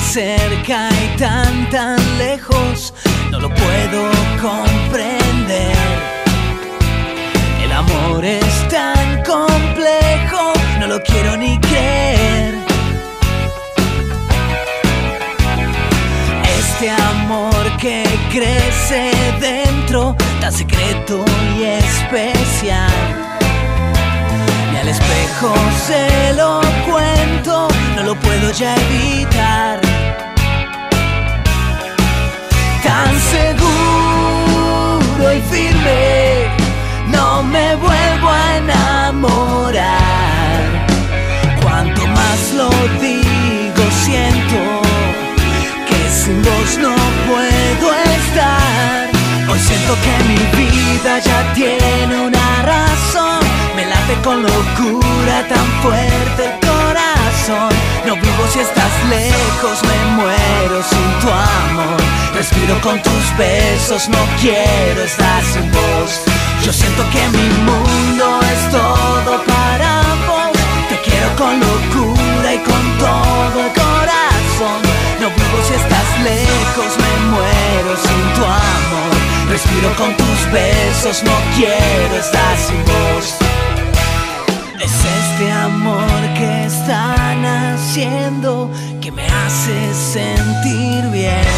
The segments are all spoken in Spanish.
cerca y tan lejos, no lo puedo comprender. El amor es tan complejo, no lo quiero ni creer. Este amor que crece dentro, tan secreto y especial. Ni al espejo se lo cuento, no lo puedo ya evitar. Tan seguro y firme, no me vuelvo a enamorar. Cuanto más lo digo, siento que sin vos no puedo estar. Hoy siento que mi vida ya tiene una razón. Me late con locura tan fuerte el corazón. No vivo si estás lejos, me muero sin tu amor. Respiro con tus besos, no quiero estar sin vos. Yo siento que mi mundo es todo para vos. Te quiero con locura y con todo el corazón. No vivo si estás lejos, me muero sin tu amor. Respiro con tus besos, no quiero estar sin vos. Es este amor que está naciendo que me hace sentir bien.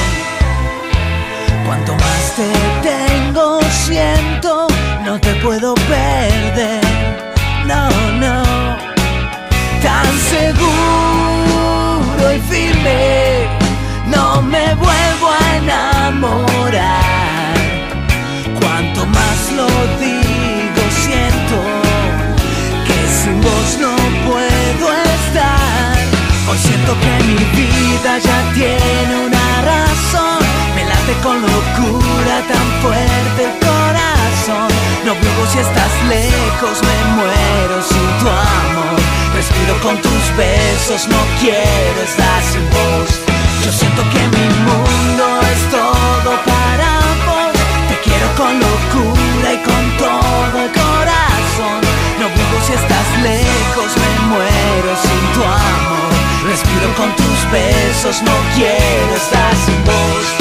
Cuanto más te tengo, siento, no te puedo perder. No, no. Tan seguro y firme, no me vuelvo a enamorar. Cuanto más lo digo, siento que sin vos no puedo estar. Hoy siento que mi vida ya tiene una razón. Me late con locura tan fuerte el corazón. No vivo si estás lejos, me muero sin tu amor. Respiro con tus besos, no quiero estar sin vos. Yo siento que mi mundo es todo para vos. Te quiero con locura y con todo el corazón. No vivo si estás lejos, me muero sin tu amor. Respiro con tus besos, no quiero estar sin vos.